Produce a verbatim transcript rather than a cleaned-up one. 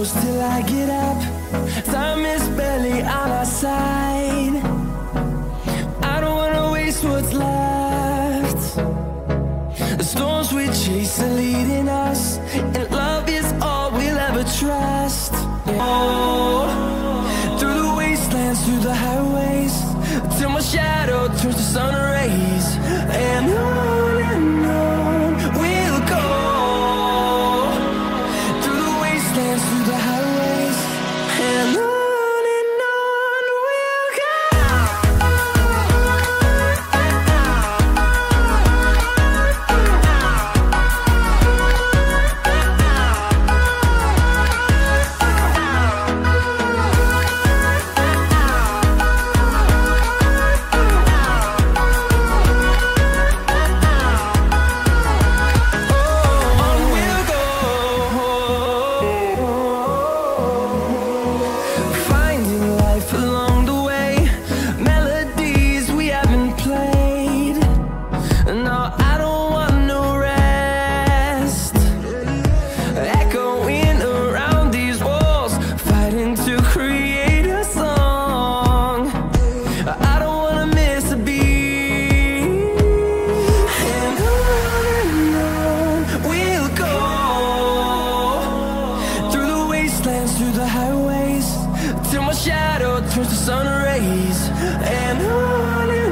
shadows till I get up. Time is barely on our side. I don't wanna waste what's left. The storms we chase are leading us, and love is all we'll ever trust. Oh, through the wastelands, through the highways, till my shadow turns to sun rays. And on and on we'll go, through the wastelands, through the highways, and on. Through the highways, till my shadow turns to sun rays, and on and